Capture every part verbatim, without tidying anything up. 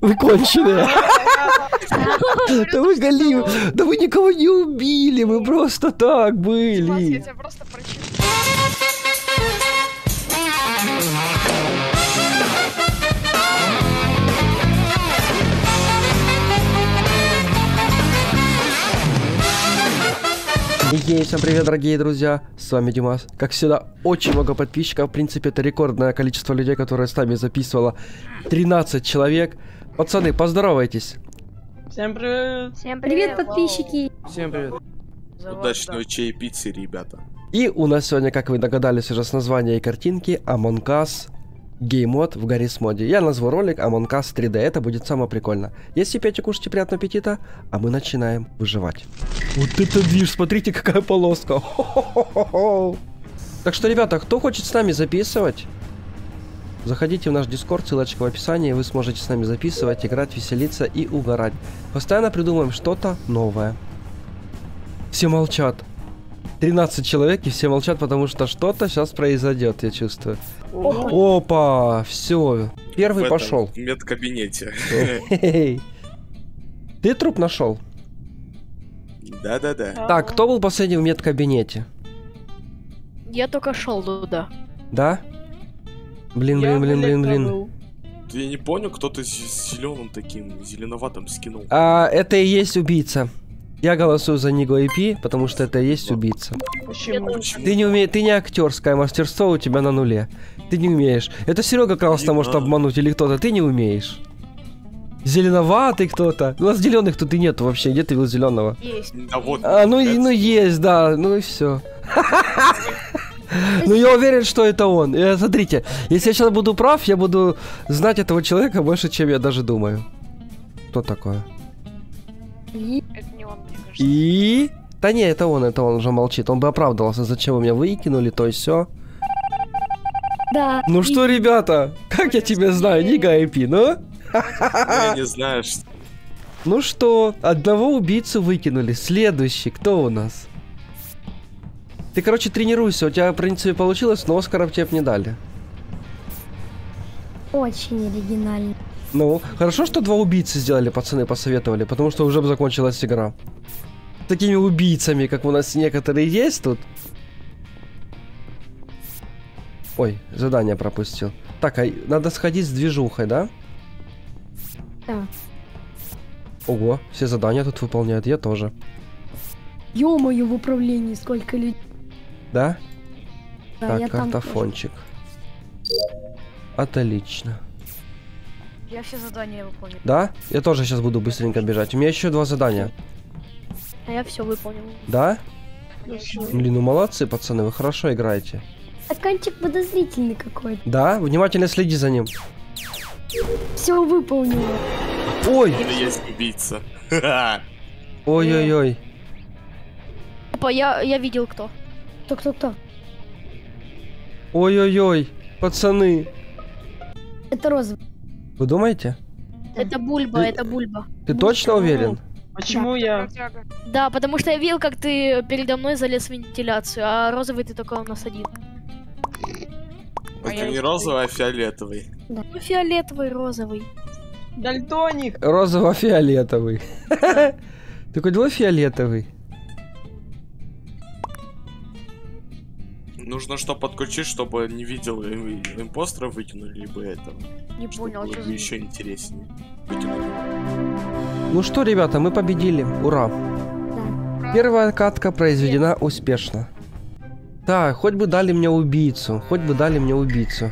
Вы конченые. Да вы галим. Да вы никого не убили. Мы просто так были. Я тебя просто прочитаю. Ей, всем привет, дорогие друзья, с вами Димас. Как всегда, очень много подписчиков, в принципе, это рекордное количество людей, которые с нами записывало. тринадцать человек. Пацаны, поздоровайтесь. Всем привет. Всем привет, привет подписчики. Всем привет. Удачного чаепития, ребята. И у нас сегодня, как вы догадались уже с названия и картинки, Among Us геймод в Гаррис моде. Я назову ролик Among Us три дэ, это будет самое прикольно. Если пейте, кушайте, приятного аппетита, а мы начинаем выживать. Вот это движ, смотрите, какая полоска. Хо-хо-хо-хо. Так что, ребята, кто хочет с нами записывать, заходите в наш дискорд, ссылочка в описании, вы сможете с нами записывать, играть, веселиться и угорать. Постоянно придумаем что-то новое. Все молчат. тринадцать человек, и все молчат, потому что что-то сейчас произойдет, я чувствую. Опа, Опа все. Первый в пошел. В медкабинете. Ты труп нашел? Да-да-да. Так, кто был последний в медкабинете? Я только шел туда. Да? Блин, блин, блин, блин, блин. Я не понял, кто-то с зеленым таким, зеленоватым скинул. А, это и есть убийца. Я голосую за Ниго и Пи, потому что это и есть убийца. Почему? Ты не умеешь, ты не актерское мастерство у тебя на нуле. Ты не умеешь. Это Серега как раз может обмануть или кто-то. Ты не умеешь. Зеленоватый кто-то. У нас зеленых тут и нету вообще. Где ты видел зеленого? Есть. Да вот. А, ну, и, ну есть, да. Ну и все. Ну я уверен, что это он. И, смотрите, если я сейчас буду прав, я буду знать этого человека больше, чем я даже думаю. Кто такое? Это не он, мне кажется. И... Да не, это он, это он уже молчит. Он бы оправдывался, зачем вы меня выкинули, то и все. Да. Ну и... что, ребята, как я тебя знаю, Нига и Пи, ну? Я не знаю, что... Ну что, одного убийцу выкинули. Следующий, кто у нас? Ты, короче, тренируйся, у тебя, в принципе, получилось, но Оскаров тебе не дали. Очень оригинально. Ну, хорошо, что два убийцы сделали, пацаны посоветовали, потому что уже бы закончилась игра. Такими убийцами, как у нас некоторые есть тут. Ой, задание пропустил. Так, а надо сходить с движухой, да? Да. Ого, все задания тут выполняют, я тоже. Ё-моё, в управлении сколько людей. Да? Да, так, я картофончик. Отлично. Я все задания выполнил. Да? Я тоже сейчас буду быстренько бежать. У меня еще два задания. А я все выполнил. Да? Конечно. Блин, ну молодцы, пацаны, вы хорошо играете. Стаканчик подозрительный какой-то. Да? Внимательно следи за ним. Все выполнил. Ой! Это есть убийца. Ой-ой-ой. Опа, я, я видел кто. Кто-кто-кто? Ой-ой-ой. Пацаны. Это розовый. Вы думаете? Это Бульба, Ты- это Бульба. Ты точно уверен? Почему я? Бродяга. Да, потому что я видел, как ты передо мной залез в вентиляцию, а розовый ты только у нас один. Это не розовый, а фиолетовый. Да. Ну, фиолетовый, розовый. Дальтоник. Розово-фиолетовый. Такой дело фиолетовый. Нужно что подключить, чтобы не видел э, импостера выкинули, либо этого. Не понял, что за... Еще интереснее. Выкинули. Ну что, ребята, мы победили. Ура. Да. Первая катка произведена успешно. Так, хоть бы дали мне убийцу. Хоть бы дали мне убийцу.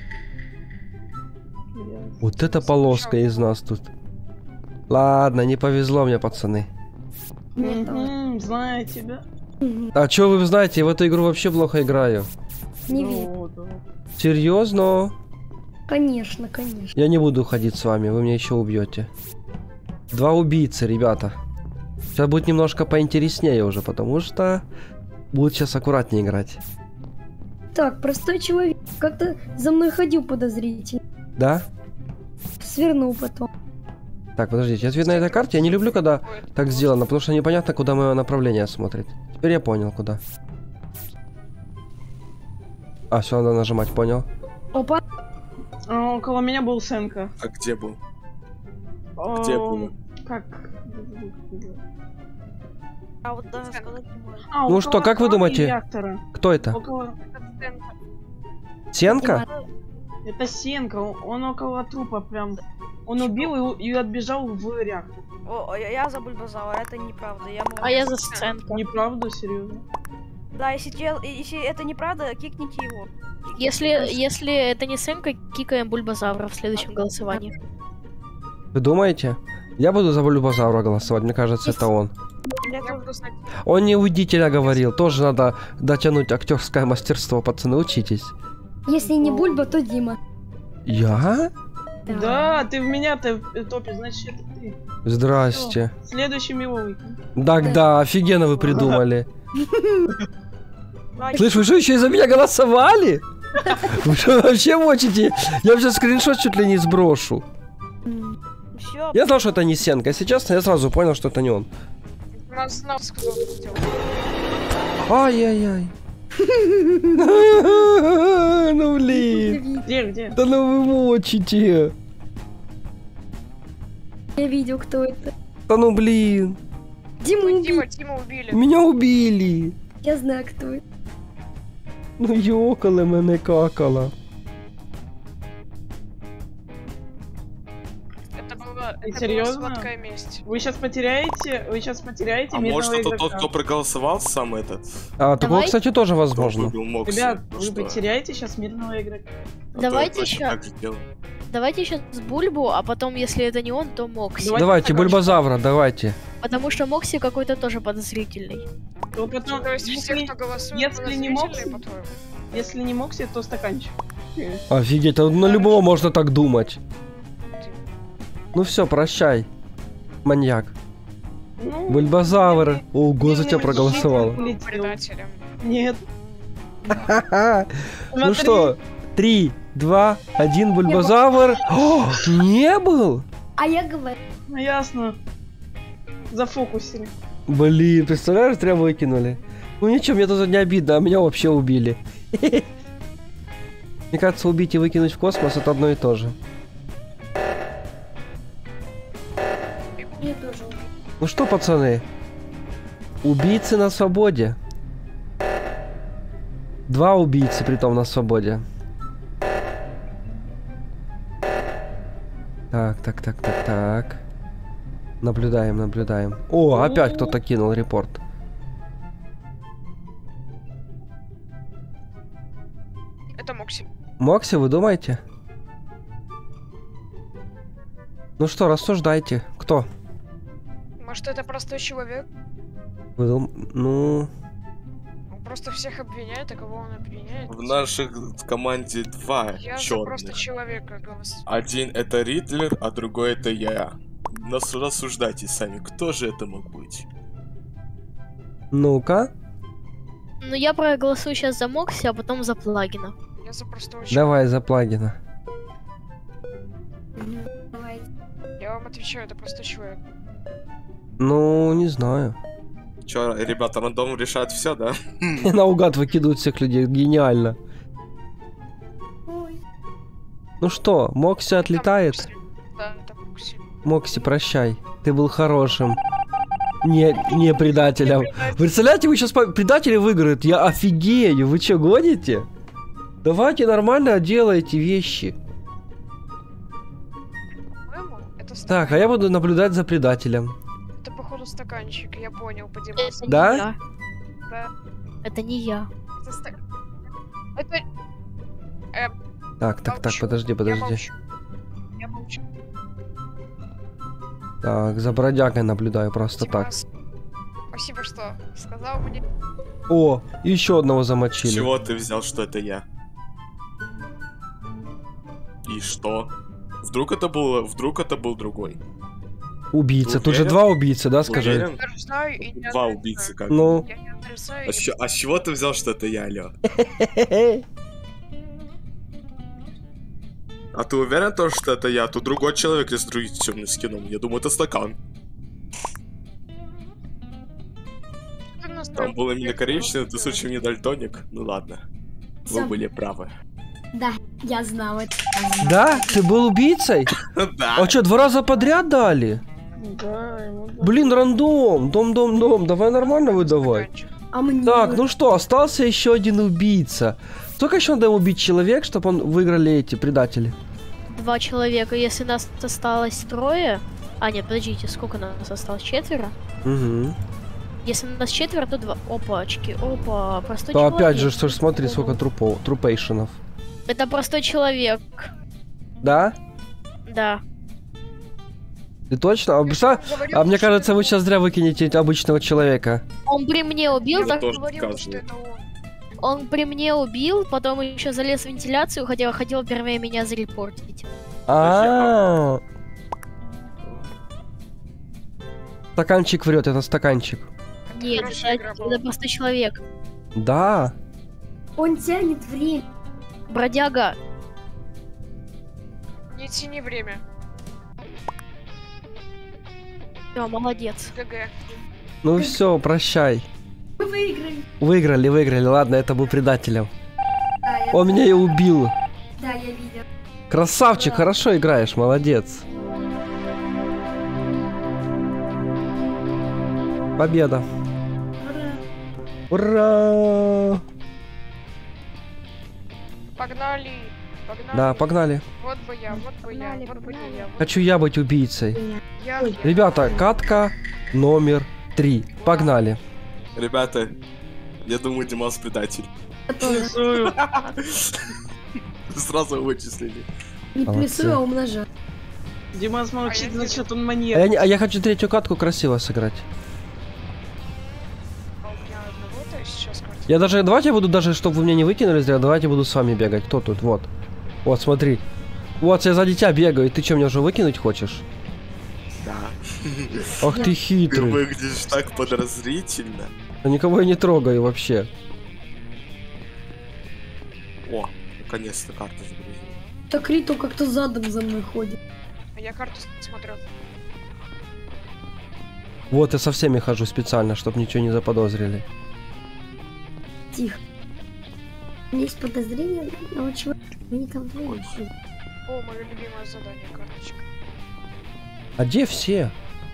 Вот это полоска из нас тут. Ладно, не повезло мне, пацаны. Мгм, знаю тебя. А чё вы знаете, я в эту игру вообще плохо играю. Не видно. Да, да. Серьезно? Конечно, конечно. Я не буду ходить с вами, вы меня еще убьете. Два убийцы, ребята. Сейчас будет немножко поинтереснее уже, потому что будут сейчас аккуратнее играть. Так, простой человек как-то за мной ходил подозрительно. Да? Свернул потом. Так, подождите, ответ на этой карте. Я не люблю, когда так сделано, потому что непонятно, куда мое направление смотрит. Теперь я понял, куда. А, все, надо нажимать, понял. Опа. А, около меня был Сенка. А где был? Где О, было? Как? А вот да, сказать не могу. А, Ну около что, как вы атомного думаете? реактора. Кто это? Около... Это сценка. Сенка? Это Сенка, он, он около трупа прям. Он убил и, и отбежал в реактор. О, я, я за Бульбазаура, это неправда. Я могу... А я за сценку. Неправда, серьезно. Да, если, чел- если это неправда, кикните его. Если, если это не Сенка, кикаем Бульбазавра в следующем голосовании. Вы думаете? Я буду за Бульбазавра голосовать, мне кажется, это он. Я Я тоже- буду знать. Он не удителя говорил, тоже надо дотянуть актерское мастерство, пацаны, учитесь. Если не Бульба, то Дима. Я? Да, ты в меня-то топишь, значит это ты. Здрасте. Следующим его выкинь. Так, да, офигенно вы придумали. Да, Слышь, вы что, еще и за меня голосовали? Вы что вообще мочите? Я вообще скриншот чуть ли не сброшу. Все, Я знал, что это не Сенка, если честно, я сразу понял, что это не он. Нас знал, сказал, что сделал. Ай-яй-яй. Ну блин. Где, где? Да ну вы мочите. Я видел, кто это. Да ну блин. Диму Ой, убили. Дима, Дима убили. Меня убили. Я знаю, кто это. Ну йокали мене какала. Это было, Ты это серьезно? была сладкая месть. Вы сейчас потеряете, вы сейчас потеряете А мирного может это игрока. тот, кто проголосовал сам этот? А, такого, Давай. кстати, тоже возможно. Выбил Мокси. Ребят, Ну вы что? потеряете сейчас мирного игрока. А то Давайте точно ща- так же делаю. Давайте сейчас Бульбу, а потом, если это не он, то Мокси. Давайте Давайте, стаканчик. Бульбазавра, давайте. Потому что Мокси какой-то тоже подозрительный. То потом, То есть все, если, кто голосует, если не подозрительные, Мокси- по-твоему? если не Мокси, то стаканчик. Офигеть, а на любого можно так думать. Ну все, прощай, маньяк. Ну, Бульбазавр. Ого, за тебя не проголосовал. улетел. Предателем. Нет. Ну Смотри. что, три, два, один, Бульбазавр. О, не был? А я говорю. Ну ясно. Зафокусили. Блин, представляешь, зря выкинули. Ну ничего, мне тут не обидно, а меня вообще убили. Мне кажется, убить и выкинуть в космос это одно и то же. Мне тоже. Ну что, пацаны, убийцы на свободе. Два убийцы, притом, на свободе. Так, так, так, так, так. Наблюдаем, наблюдаем. О, опять кто-то кинул репорт. Это Мокси. Мокси, вы думаете? Ну что, рассуждайте. Кто? Может, это простой человек? Вы дум... Ну... Он просто всех обвиняет, а кого он обвиняет? В нашей команде два Я за просто черных. человека голосую. Один это Ридлер, а другой это я. Нас рассуждайте сами, кто же это мог быть? Ну-ка. Ну, я проголосую сейчас за Мокси, а потом за Плагина. Я за простого человека. Давай за плагина. Давайте. Я вам отвечаю, это простой человек. Ну, не знаю. Чё, ребята, рандом решает все, да? Наугад выкидывают всех людей. Гениально. Ой. Ну что, Мокси Там отлетает? Мокси. Да, это Мокси. Мокси, прощай. Ты был хорошим. Не, не предателем. Представляете, вы сейчас предатели выиграют. Я офигею. Вы что, гоните? Давайте нормально делайте вещи. По-моему, это Так, а я буду наблюдать за предателем. Это, походу, стаканчик, я понял по Это демонстрации. не Да? я. Да. Это не я. Это стак... Это... Так, так, так, Молчу. подожди, Я подожди. молчу. Я молчу. Так, за бродягой наблюдаю просто так. Спасибо. Спасибо, что сказал мне. О, еще одного С замочили. чего ты взял, что это я? И что? Вдруг это было, вдруг это был другой? Убийца. Ты Тут же уверен? два убийцы, да, скажи? Уверен? Отрицаю и не Два отрицаю. убийцы как? Ну. Я не отрицаю А, и с чё- а с чего ты взял, что это я, алё? А ты уверен, то, что это я? Тут другой человек с другим темным скином. Я думаю, это стакан. Ты настроил Там был именно проект, коричневый, ты просто- случайно не дальтоник? Ну ладно. Вы Сам. были правы. Да, я знал это. Да? Ты был убийцей? Да. А что, два раза подряд дали? Да, ему да. Блин, рандом. Дом, дом, дом. Давай нормально выдавай. А мне... Так, ну что, остался еще один убийца. Сколько еще надо убить человек, чтобы он выиграли эти предатели? Два человека. Если нас осталось трое... А, нет, подождите, сколько нас осталось? Четверо? Угу. Если нас четверо, то два. Опачки, опа, простой То человек. опять же, что ж, смотри, сколько трупов, трупейшенов. Это простой человек. Да? Да. Ты точно? А, представь- а мне кажется, вы сейчас зря выкинете обычного человека. Он при мне убил, Я так... тоже Говорил, что сказываю. это он. Он при мне убил, потом еще залез в вентиляцию, хотел, хотел первее меня зарепортить. А. Стаканчик врет, это стаканчик. Нет, Хорошая это, игра была. это простой человек. Да. Он тянет время. Бродяга. Не тяни время. Всё, молодец. ГГ. Ну все, прощай. Мы выиграли. Выиграли, выиграли. Ладно, это был предателем. Да, я, Он меня и убил. да, я видел. Красавчик, хорошо играешь, молодец. Победа. Ура. Ура! Погнали. Погнали. Да, погнали. Вот бы я, вот бы я, Погнали, вот бы погнали. я. Вот Хочу я быть убийцей. я, Ой. я. Ребята, катка номер три. Погнали. Ребята, я думаю, Димас предатель. Я тоже. Плюсую. Сразу вычислили. Не Молодцы. плюсую, а умножаю. Димас А молчит, я значит он А маньяк. я, не- а я хочу третью катку красиво сыграть. А у меня одного-то сейчас картина. Я даже, давайте я буду даже, чтобы вы меня не выкинули зря, давайте буду с вами бегать. Кто тут? Вот. Вот, смотри. Вот, я за тебя бегаю, ты что, меня уже выкинуть хочешь? Да. Ах ты Ты хитрый. выглядишь так подозрительно. Я никого я не трогаю вообще. О, наконец-то карта загрузила. Так Рито как-то задом за мной ходит. А я карту смотрю. Вот, я со всеми хожу специально, чтобы ничего не заподозрили. Тихо. У меня есть подозрение, но чего? Они там двое. О, мое любимое задание, карточка. А где все?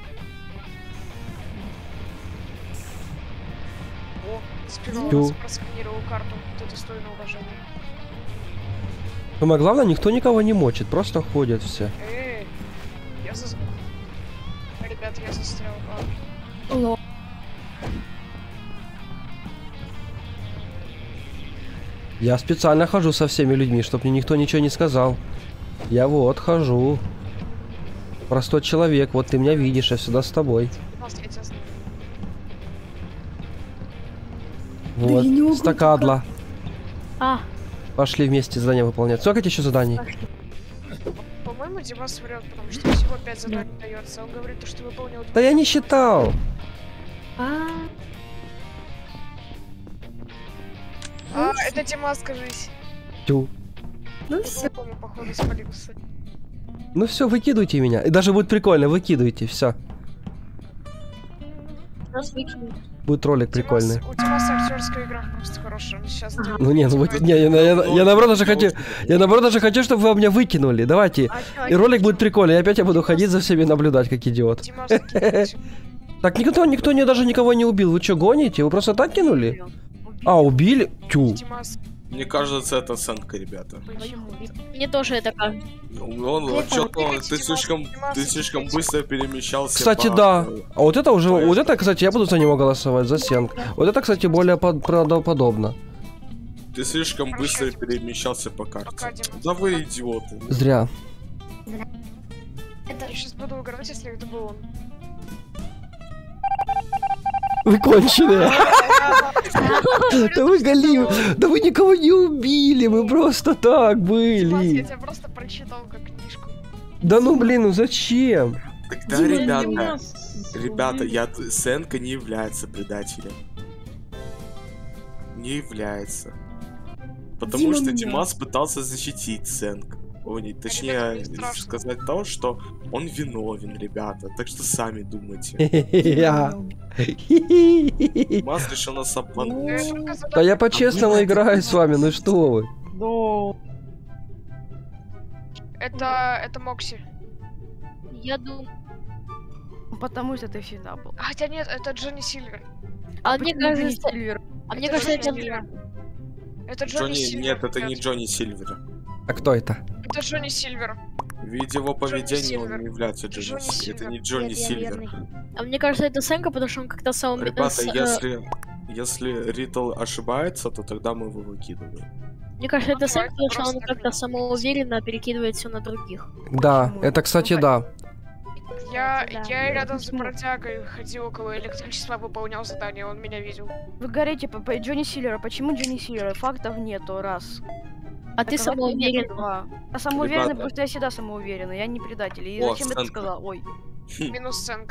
О, сперва Тю. раз просканировал карту. Вот это стоит на уважение. Самое главное, никто никого не мочит, просто ходят все. Эй, я за... Ребят, я застрял. А, Ло. Я специально хожу со всеми людьми, чтобы мне никто ничего не сказал. Я вот хожу. Простой человек, вот ты меня видишь, я всегда с тобой. Нас я тебя знаю. Вот, я не могу стакадла. А, Пошли вместе задание выполнять. Сколько тебе еще заданий? По-моему, Димас врет, потому что всего пять заданий дается. Он говорит, что выполнил... Да я не считал. А, А, это Димас, скажись. Тю. ну Я все. помню, походу, спалился. Ну все, выкидывайте меня. И даже будет прикольно, выкидывайте, все. нас выкинули. Будет ролик прикольный. У Димаса актерская игра просто хорошая. Он сейчас делает... Ну не, ну вот, не, я, я, я наоборот даже хочу, я наоборот даже хочу, чтобы вы меня выкинули. Давайте. И ролик будет прикольный. И опять я буду ходить за всеми наблюдать, как идиот. Димас, закидывай. Так никто, никто не, даже никого не убил. Вы что, гоните? Вы просто так кинули? А, убили? Тю. Димас, Мне кажется, это оценка, ребята. Мне тоже это кажется. Он, Это- что-то, Уберите ты Димаса, слишком, Димаса, ты слишком уберите. быстро перемещался. Кстати, по- да. А вот это уже, вот это, кстати, я буду за него голосовать, за Сенг. Вот это, кстати, более под- правдоподобно. Ты слишком Хорошо, быстро Димас. перемещался по карте. Пока, Димас. Да вы идиоты. Зря. я сейчас буду играть, если это был он. Вы конченые. Да вы галим. Да вы никого не убили. Мы просто так Димас, я были. тебя просто прочитал как книжку. Да ну блин, ну зачем? Тогда, Дима, ребята, Димас, ребята, убей. я Сенка не является предателем. Не является. Потому Дима что меня. Димас пытался защитить Сенк. О, не, Ребята, точнее, мне страшно. сказать то, что он виновен, ребята. Так что сами думайте. Я. Димас решил нас обмануть. Э, только Да я задание. по-честному играю с вами, ну что вы? Да. Это, это Мокси. Я думаю... Потому что ты всегда был. Хотя нет, это Джонни Сильвер. А мне Почему Джонни кажется... Сильвер? А мне Это кажется, Джонни это... Сильвер. Это Джонни, Джонни... Сильвер. Нет, это не ребят. Джонни Сильвер. А кто это? Это Джонни Сильвер. Видя его поведение, он Сильвер. не является Джонни Джонни Сильвер. Это не Сильвер. Джонни Нет, я Сильвер. верный. А мне кажется, это Сенка, потому что он как-то сам... Ребята, с- э, если... Если Ритл ошибается, то тогда мы его выкидываем. Мне кажется, это Ну, Сенка, потому давайте что он просто как-то так. самоуверенно перекидывает все на других. Да, Почему? это, кстати, Ну, да. Я, Да. я рядом с Почему? бродягой ходил около электричества, выполнял задание, он меня видел. Вы говорите по, по Джонни Сильвера. Почему Джонни Сильвера? Фактов нету, раз. А ты Доказательств самоуверен. нету, два. А самоуверенный, Ребята. потому что я всегда самоуверенный, я не предатель. И О, зачем это сценка. сказал? Ой. Минус Сенк.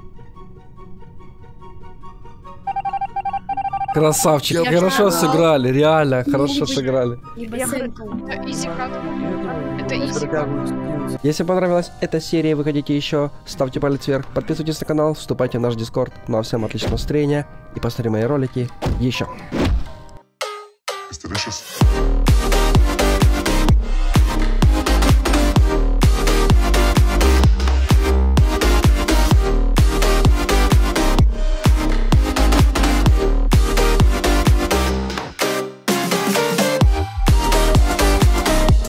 Красавчик, Я хорошо знаю. сыграли, реально, хорошо Либо- сыграли. Либо Я Сенка. Это изи крат. Это изи крат. Если понравилась эта серия и вы хотите еще, ставьте палец вверх, подписывайтесь на канал, вступайте в наш дискорд. Ну а всем отличного настроения и посмотрите мои ролики еще. It's delicious.